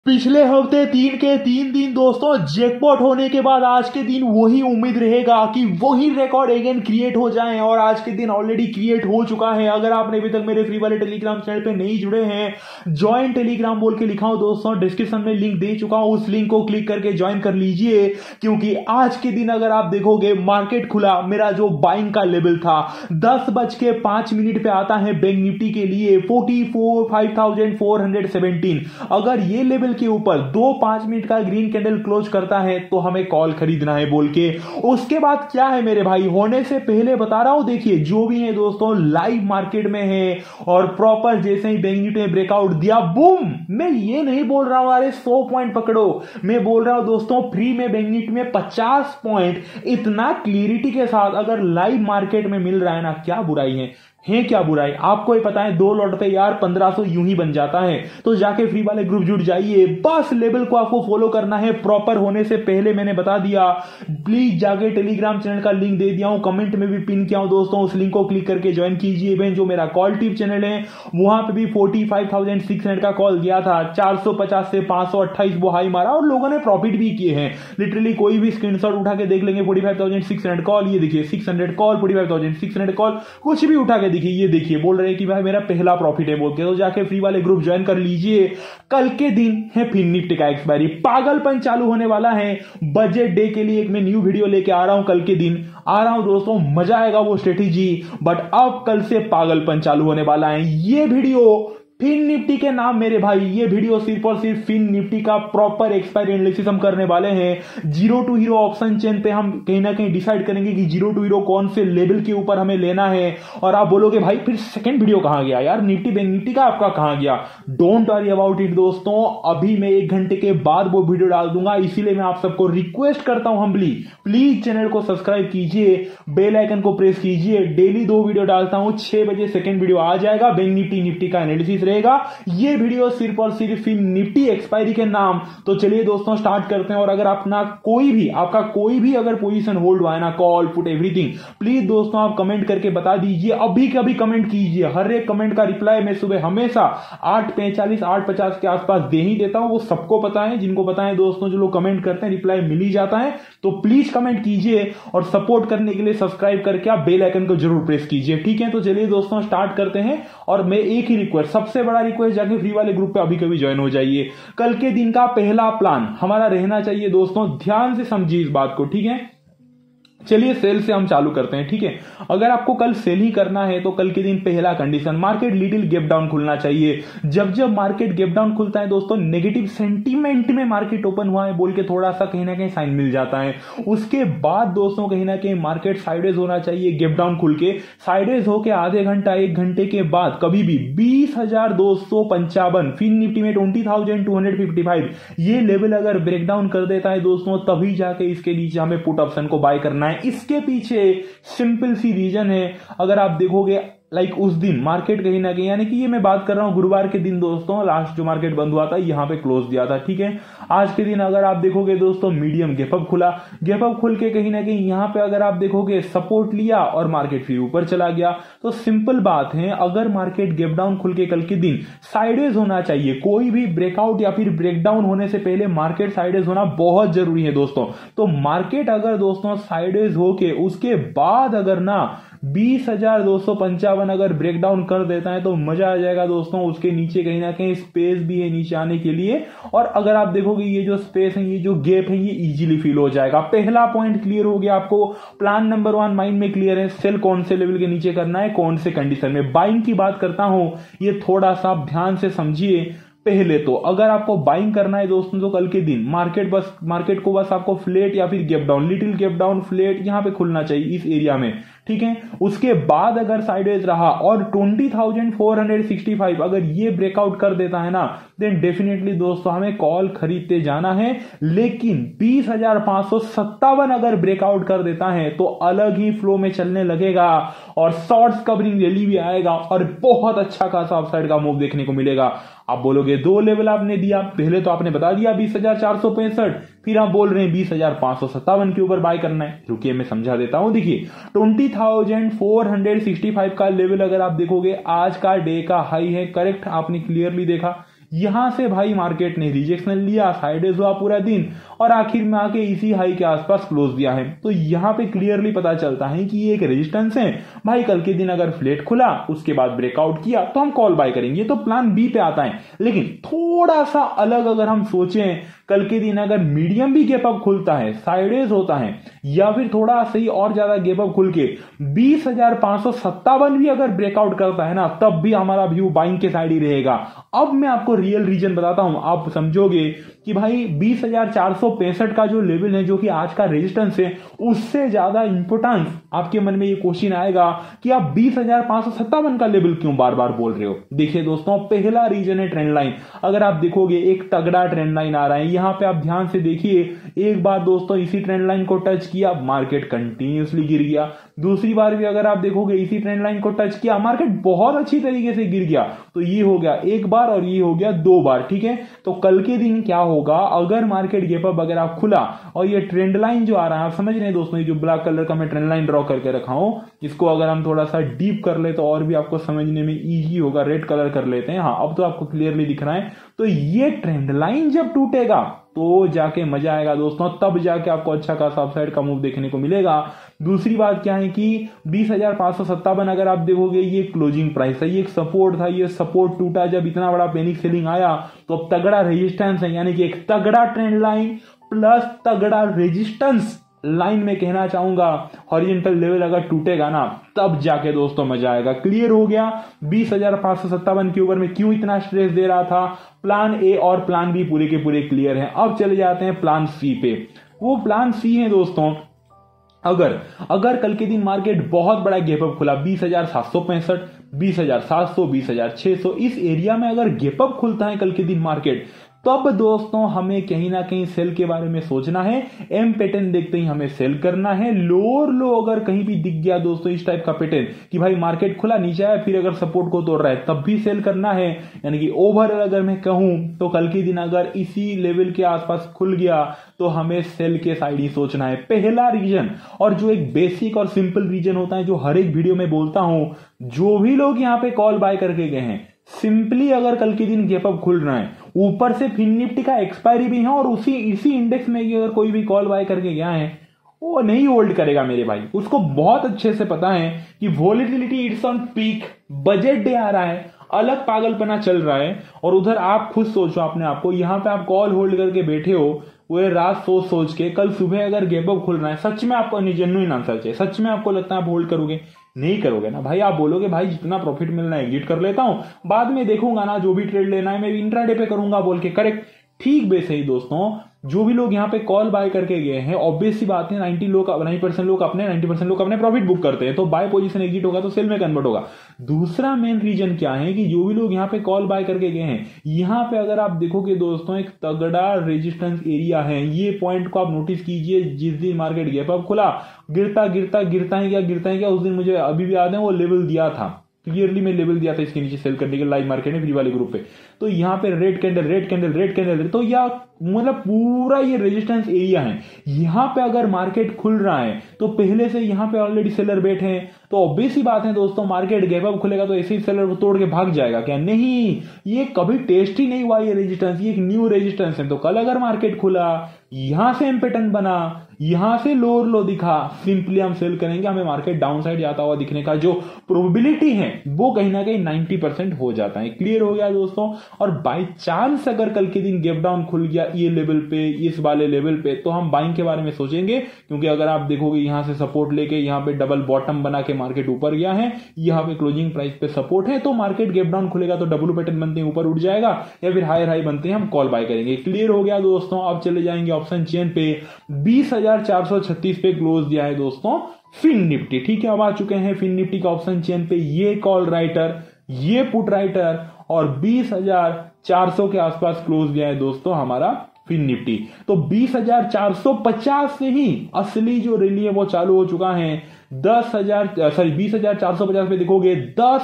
पिछले हफ्ते तीन के तीन दिन दोस्तों जैकपॉट होने के बाद आज के दिन वही उम्मीद रहेगा कि वही रिकॉर्ड अगेन क्रिएट हो जाए और आज के दिन ऑलरेडी क्रिएट हो चुका है। अगर आपने अभी तक मेरे फ्री वाले टेलीग्राम चैनल पे नहीं जुड़े हैं, ज्वाइन टेलीग्राम बोल के लिखा हूं दोस्तों, डिस्क्रिप्शन में लिंक दे चुका हूं, उस लिंक को क्लिक करके ज्वाइन कर लीजिए। क्योंकि आज के दिन अगर आप देखोगे मार्केट खुला, मेरा जो बाइंग का लेवल था 10:05 पे आता है बैंक निफ्टी के लिए 54,417। अगर ये लेवल के ऊपर 2-5 मिनट का ग्रीन कैंडल क्लोज करता है तो हमें कॉल खरीदना है बोल के। उसके बाद क्या है मेरे भाई, होने से पहले बता रहा हूं, देखिए जो भी है दोस्तों लाइव मार्केट में है और प्रॉपर जैसे ही बैंक निफ्टी ने ब्रेकआउट दिया बूम। मैं ये नहीं बोल रहा हूं अरे 100 पॉइंट पकड़ो, मैं बोल रहा हूं दोस्तों फ्री में बैंक निफ्टी में 50 पॉइंट इतना क्लियरिटी के साथ अगर लाइव मार्केट में मिल रहा है ना, क्या बुराई है क्या बुराई। आपको ही पता है 2 लॉट पे यार 1500 यूं ही बन जाता है। तो जाके फ्री वाले ग्रुप जुड़ जाइए, बस लेवल को आपको फॉलो करना है प्रॉपर। होने से पहले मैंने बता दिया, प्लीज जाके टेलीग्राम चैनल का लिंक दे दिया हूं, कमेंट में भी पिन किया हूं दोस्तों, उस लिंक को क्लिक करके ज्वाइन कीजिए। इवन जो मेरा कॉल टिप चैनल है वहां पे भी 45,600 का कॉल दिया था, 450 से 528 वो हाई मारा और लोगों ने प्रॉफिट भी किए हैं। लिटरली कोई भी स्क्रीनशॉट उठा के देख लेंगे, 45,600 कॉल, ये देखिए 600 कॉल, 45,600 कॉल, कुछ भी उठा के देखिए, ये देखिए बोल रहे हैं कि भाई मेरा पहला प्रॉफिट है बोल के। तो जाके फ्री वाले ग्रुप ज्वाइन कर लीजिए। कल के दिन है फिर निफ्टी का एक्सपायरी, पागलपन चालू होने वाला है। बजट डे के लिए एक मैं न्यू वीडियो लेके आ रहा हूं, कल के दिन आ रहा हूं दोस्तों, मजा आएगा वो स्ट्रेटेजी। बट अब कल से पागलपन चालू होने वाला है। ये वीडियो फिन निफ्टी के नाम मेरे भाई, ये वीडियो सिर्फ और सिर्फ फिन निफ्टी का प्रॉपर एक्सपायरी एनालिसिस हम करने वाले हैं। Zero to hero option chain पे हम कहीं ना कहीं डिसाइड करेंगे कि जीरो टू हीरो कौन से लेवल के ऊपर हमें लेना है। और आप बोलोगे भाई फिर सेकंड वीडियो कहां गया यार, निफ्टी बैंक निफ्टी का आपका कहां गया। डोंट वरी अबाउट इट दोस्तों, अभी मैं 1 घंटे के बाद वो वीडियो डाल दूंगा। इसीलिए मैं आप सबको रिक्वेस्ट करता हूं हम्बली, प्लीज चैनल को सब्सक्राइब कीजिए, बेल आइकन को प्रेस कीजिए। डेली 2 वीडियो डालता हूं, 6 बजे सेकंड वीडियो आ जाएगा, बैंक निफ्टी का एनालिसिस। ये वीडियो सिर्फ और सिर्फ निफ्टी एक्सपायरी के नाम। तो चलिए दोस्तों स्टार्ट करते हैं। और अगर आपका कोई भी अगर पोजीशन होल्ड हुआ है ना, कॉल पुट एवरीथिंग, प्लीज दोस्तों आप कमेंट करके बता दीजिए, अभी कभी कमेंट कीजिए। हर एक कमेंट का रिप्लाई मैं सुबह हमेशा 8:45 8:50 के आसपास दे ही देता हूं। वो सबको पता है, जिनको पता है दोस्तों, जो लोग कमेंट करते हैं रिप्लाई मिल ही जाता है। तो प्लीज कमेंट कीजिए और सपोर्ट करने के लिए सब्सक्राइब करके आप बेल आइकन को जरूर प्रेस कीजिए, ठीक है। तो चलिए दोस्तों स्टार्ट करते हैं। और मैं एक ही रिक्वेस्ट, सबसे बड़ा रिक्वेस्ट, जाके फ्री वाले ग्रुप पे अभी कभी ज्वाइन हो जाइए। कल के दिन का पहला प्लान हमारा रहना चाहिए दोस्तों, ध्यान से समझिए इस बात को, ठीक है। चलिए सेल से हम चालू करते हैं, ठीक है। अगर आपको कल सेल ही करना है तो कल के दिन पहला condition, market little gap down खुलना चाहिए। जब मार्केट गैप डाउन खुलता है दोस्तों, नेगेटिव सेंटीमेंट में मार्केट ओपन हुआ है बोल के थोड़ा सा कहीं ना कहीं साइन मिल जाता है। उसके बाद दोस्तों कहीं ना कहीं मार्केट साइडेज होना चाहिए, गैप डाउन खुल के साइडेज होके आधे घंटा 1 घंटे के बाद कभी भी 20,255, फिन निफ्टी में 20,255 ये लेवल अगर ब्रेकडाउन कर देता है दोस्तों, तभी जाके इसके नीचे हमें पुट ऑप्शन को बाय करना है। इसके पीछे सिंपल सी रीजन है। अगर आप देखोगे उस दिन मार्केट कहीं ना कहीं, यानी कि ये मैं बात कर रहा हूं गुरुवार के दिन दोस्तों, लास्ट जो मार्केट बंद हुआ था यहां पे क्लोज दिया था, ठीक है। आज के दिन अगर आप देखोगे दोस्तों मीडियम गैपअप खुला, गैपअप खुल के कहीं ना कहीं यहां पे अगर आप देखोगे सपोर्ट लिया और मार्केट फिर ऊपर चला गया। तो सिंपल बात है, अगर मार्केट गैप डाउन खुल के कल के दिन साइडेज होना चाहिए, कोई भी ब्रेकआउट या फिर ब्रेकडाउन होने से पहले मार्केट साइडेज होना बहुत जरूरी है दोस्तों। तो मार्केट अगर दोस्तों साइडेज होके उसके बाद अगर ना 20,255 अगर ब्रेकडाउन कर देता है तो मजा आ जाएगा दोस्तों। उसके नीचे कहीं ना कहीं स्पेस भी है नीचे आने के लिए, और अगर आप देखोगे ये जो स्पेस है, ये जो गैप है, ये इजीली फिल हो जाएगा। पहला पॉइंट क्लियर हो गया आपको। प्लान नंबर 1 माइंड में क्लियर है, सेल कौन से लेवल के नीचे करना है, कौन से कंडीशन में। बाइंग की बात करता हूं, ये थोड़ा सा ध्यान से समझिए। पहले तो अगर आपको बाइंग करना है दोस्तों, तो कल के दिन मार्केट को बस आपको फ्लैट या फिर gap down, little gap down flat यहां पे खुलना चाहिए इस एरिया में, ठीक है। उसके बाद अगर साइडवेज रहा और 20,465 अगर ये ब्रेकआउट कर देता है ना, देन डेफिनेटली दोस्तों हमें कॉल खरीदते जाना है। लेकिन 20,557 अगर ब्रेकआउट कर देता है तो अलग ही फ्लो में चलने लगेगा और शॉर्ट्स कवरिंग रैली भी आएगा और बहुत अच्छा खासा अपसाइड का मूव देखने को मिलेगा। आप बोलोगे 2 लेवल आपने दिया, पहले तो आपने बता दिया 20,465, फिर आप बोल रहे हैं 20,557 के ऊपर बाय करना है। रुकिए मैं समझा देता हूं। देखिए 20,465 का लेवल अगर आप देखोगे, आज का डे का हाई है, करेक्ट, आपने क्लियरली देखा। यहां से भाई मार्केट ने रिजेक्शन लिया, साइडवेज हुआ पूरा दिन और आखिर में आके इसी हाई के आसपास क्लोज दिया है। तो यहां पे क्लियरली पता चलता है कि ये एक रेजिस्टेंस है भाई। कल के दिन अगर फ्लैट खुला उसके बाद ब्रेकआउट किया तो हम कॉल बाय करेंगे, तो प्लान बी पे आता है। लेकिन थोड़ा सा अलग अगर हम सोचें, कल के दिन अगर मीडियम भी गैप अप खुलता है, साइडवेज होता है, या फिर थोड़ा सही और ज्यादा गैप अप खुल के 20,557 भी अगर ब्रेकआउट करता है ना, तब भी हमारा व्यू बाइंग के साइड ही रहेगा। अब मैं आपको रियल रीजन बताता हूं, आप समझोगे कि भाई 20,465 का जो लेवल है, जो कि आज का रेजिस्टेंस है, उससे ज्यादा इंपोर्टेंस आपके मन में ये क्वेश्चन आएगा कि आप 20,557 का लेवल क्यों बार बार बोल रहे हो। देखिए दोस्तों, पहला रीजन है ट्रेंड लाइन। अगर आप देखोगे एक तगड़ा ट्रेंड लाइन आ रहा है, यहां पे आप ध्यान से देखिए, एक बार दोस्तों इसी ट्रेंड लाइन को टच किया, मार्केट कंटिन्यूसली गिर गया। दूसरी बार भी अगर आप देखोगे इसी ट्रेंड लाइन को टच किया, मार्केट बहुत अच्छी तरीके से गिर गया। तो ये हो गया एक बार और ये हो गया दो बार, ठीक है। तो कल के दिन क्या होगा, अगर मार्केट गैप अप अगर आप खुला और ये ट्रेंड लाइन जो आ रहा है, आप समझ रहे हैं दोस्तों, ये जो ब्लैक कलर का मैं ट्रेंड लाइन ड्रॉ करके रखा हूं, इसको अगर हम थोड़ा सा डीप कर ले तो और भी आपको समझने में इजी होगा। रेड कलर कर लेते हैं, हाँ अब तो आपको क्लियरली दिख रहा है। तो ये ट्रेंड लाइन जब टूटेगा तो जाके मजा आएगा दोस्तों, तब जाके आपको अच्छा खासा अपसाइड का मूव देखने को मिलेगा। दूसरी बात क्या है कि 20,557 अगर आप देखोगे ये क्लोजिंग प्राइस है, ये एक सपोर्ट था, ये सपोर्ट टूटा, जब इतना बड़ा पैनिक सेलिंग आया तो अब तगड़ा रेजिस्टेंस है, यानी कि एक तगड़ा ट्रेंड लाइन प्लस तगड़ा रेजिस्टेंस लाइन में कहना चाहूंगा। हॉरिजॉन्टल लेवल अगर टूटेगा ना, तब जाके दोस्तों मजा आएगा। क्लियर हो गया 20,557 के ऊपर में क्यों इतना स्ट्रेस दे रहा था। प्लान ए और प्लान बी पूरे के पूरे क्लियर हैं। अब चले जाते हैं प्लान सी पे। वो प्लान सी है दोस्तों, अगर कल के दिन मार्केट बहुत बड़ा गैप अप खुला 20,765, 20,700, 20,600, इस एरिया में अगर गैप अप खुलता है कल के दिन मार्केट, तब दोस्तों हमें कहीं ना कहीं सेल के बारे में सोचना है। एम पैटर्न देखते ही हमें सेल करना है। लोअर लो अगर कहीं भी दिख गया दोस्तों इस टाइप का पैटर्न कि भाई मार्केट खुला नीचे आया फिर अगर सपोर्ट को तोड़ रहा है, तब भी सेल करना है। यानी कि ओवरऑल अगर मैं कहूं तो कल के दिन अगर इसी लेवल के आसपास खुल गया तो हमें सेल के साइड ही सोचना है। पहला रीजन, और जो एक बेसिक और सिंपल रीजन होता है जो हर एक वीडियो में बोलता हूं, जो भी लोग यहां पे कॉल बाय करके गए हैं, सिंपली अगर कल के दिन गैप अप खुल रहा है, ऊपर से फिन निफ्टी का एक्सपायरी भी है और इसी इंडेक्स में अगर कोई भी कॉल बाय करके गया है, वो नहीं होल्ड करेगा मेरे भाई। उसको बहुत अच्छे से पता है कि volatility it's on peak, budget day आ रहा है, अलग पागलपना चल रहा है। और उधर आप खुद सोचो अपने आप को, यहां पे आप कॉल होल्ड करके बैठे हो, वो रात सोच के कल सुबह अगर गैप अप खुल रहा है, सच में आपको जेन्युइन आंसर चाहिए, सच में आपको लगता है आप होल्ड करोगे? नहीं करोगे ना भाई। आप बोलोगे भाई जितना प्रॉफिट मिलना है एग्जिट कर लेता हूं, बाद में देखूंगा ना, जो भी ट्रेड लेना है मैं इंट्राडे पे करूंगा बोल के। करेक्ट, ठीक वैसे ही दोस्तों जो भी लोग यहाँ पे कॉल बाय करके गए हैं, ऑब्वियस सी बात है 90% लोग अपने प्रॉफिट बुक करते हैं, तो बाय पोजीशन एग्जिट होगा तो सेल में कन्वर्ट होगा। दूसरा मेन रीजन क्या है कि जो भी लोग यहाँ पे कॉल बाय करके गए हैं, यहाँ पे अगर आप देखोगे दोस्तों एक तगड़ा रेजिस्टेंस एरिया है। ये पॉइंट को आप नोटिस कीजिए, जिस दिन मार्केट गैप अप खुला, गिरता है क्या उस दिन मुझे अभी भी याद है वो लेवल दिया था, क्लियरली मैं लेवल दिया था इसके नीचे सेल करने के लाइव मार्केट में फ्री वाले ग्रुप पे। तो यहाँ पे रेड कैंडल, तो या मतलब पूरा ये रेजिस्टेंस एरिया है। यहाँ पे अगर मार्केट खुल रहा है तो पहले से यहाँ पे ऑलरेडी सेलर बैठे हैं, तो ऑब्वियस ही बात है दोस्तों मार्केट गैप अप खुलेगा तो ऐसे ही सेलर तोड़ के भाग जाएगा क्या? नहीं, ये कभी टेस्ट ही नहीं हुआ ये रेजिस्टेंस, ये एक न्यू रेजिस्टेंस है। तो कल अगर मार्केट खुला, यहां से पैटर्न बना, यहां से लोअर लो दिखा, सिंपली हम सेल करेंगे। हमें मार्केट डाउन साइड जाता हुआ दिखने का जो प्रोबेबिलिटी है वो कहीं ना कहीं 90% हो जाता है। क्लियर हो गया दोस्तों। और बाय चांस अगर कल के दिन गैप डाउन खुल गया ये लेवल पे, इस वाले लेवल पे, तो हम बाइंग के बारे में सोचेंगे, क्योंकि अगर आप देखोगे यहां से सपोर्ट लेके यहां पे डबल बॉटम बना के मार्केट ऊपर गया है, यहां पे क्लोजिंग प्राइस पे सपोर्ट है, तो मार्केट गैप डाउन खुलेगा तो डब्ल्यू पैटर्न बनते हैं ऊपर उठ जाएगा, या फिर हायर हाई बनते हैं हम कॉल बाय करेंगे। क्लियर हो गया दोस्तों। अब चले जाएंगे ऑप्शन चेन पे। 20,436 पे क्लोज दिया है दोस्तों फिन निफ्टी, ठीक है। अब आ चुके हैं फिन निफ्टी का ऑप्शन चेन पे, ये कॉल राइटर, ये पुट राइटर, और 20,400 के आसपास क्लोज दिया है दोस्तों हमारा फिन निफ्टी। तो 20,450 से ही असली जो रैली है वो चालू हो चुका है। 20,450 पे देखोगे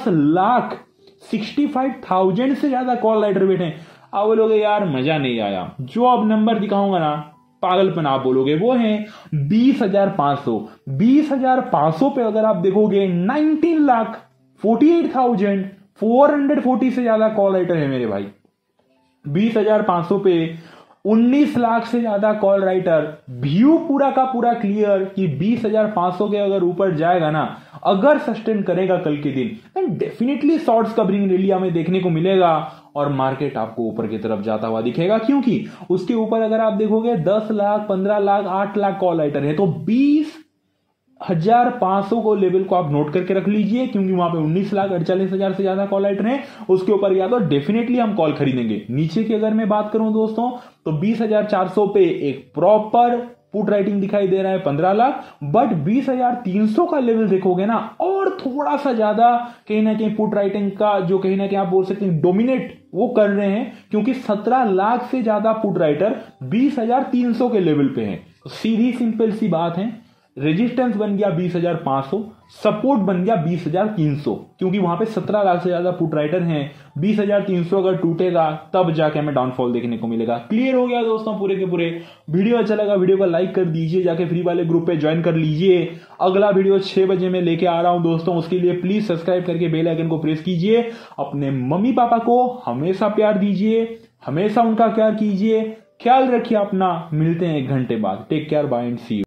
10,65,000 से ज्यादा कॉल राइटर बैठे हैं। अब बोलोगे यार मजा नहीं आया, जो अब नंबर दिखाऊंगा ना पागलपन आप बोलोगे, वो है 20,500। 20,500 पे अगर आप देखोगे 19,48,440 से ज्यादा कॉल राइटर है मेरे भाई। 20,500 पे 19 लाख से ज्यादा कॉल राइटर, व्यू पूरा का पूरा क्लियर कि 20,500 के अगर ऊपर जाएगा ना, अगर सस्टेन करेगा कल के दिन, and definitely shorts covering rally हमें देखने को मिलेगा और मार्केट आपको ऊपर की तरफ जाता हुआ दिखेगा, क्योंकि उसके ऊपर अगर आप देखोगे 10 लाख, 15 लाख, 8 लाख कॉल राइटर है, तो 20,500 को लेवल को आप नोट करके रख लीजिए, क्योंकि वहां पे 19,48,000 से ज्यादा कॉल राइटर हैं, उसके ऊपर या तो डेफिनेटली हम कॉल खरीदेंगे। नीचे की अगर मैं बात करूं दोस्तों, तो 20,400 पे एक प्रॉपर पुट राइटिंग दिखाई दे रहा है 15 लाख, बट 20,300 का लेवल देखोगे ना, और थोड़ा सा ज्यादा कहीं ना कहीं पुट राइटिंग का जो कहीं ना कहीं आप बोल सकते हैं डोमिनेट वो कर रहे हैं, क्योंकि 17 लाख से ज्यादा पुट राइटर 20,300 के लेवल पे हैं। सीधी सिंपल सी बात है, रेजिस्टेंस बन गया 20,500, सपोर्ट बन गया 20,300, क्योंकि वहां पे 17 लाख से ज्यादा पुट राइटर हैं। 20,300 अगर टूटेगा तब जाके हमें डाउनफॉल देखने को मिलेगा। क्लियर हो गया दोस्तों पूरे के पूरे। वीडियो अच्छा लगा, वीडियो को लाइक कर दीजिए, जाके फ्री वाले ग्रुप पे ज्वाइन कर लीजिए। अगला वीडियो 6 बजे में लेके आ रहा हूं दोस्तों, उसके लिए प्लीज सब्सक्राइब करके बेल आइकन को प्रेस कीजिए। अपने मम्मी पापा को हमेशा प्यार दीजिए, हमेशा उनका प्यार कीजिए। ख्याल रखिए अपना, मिलते हैं 1 घंटे बाद। Take care, bye and see you.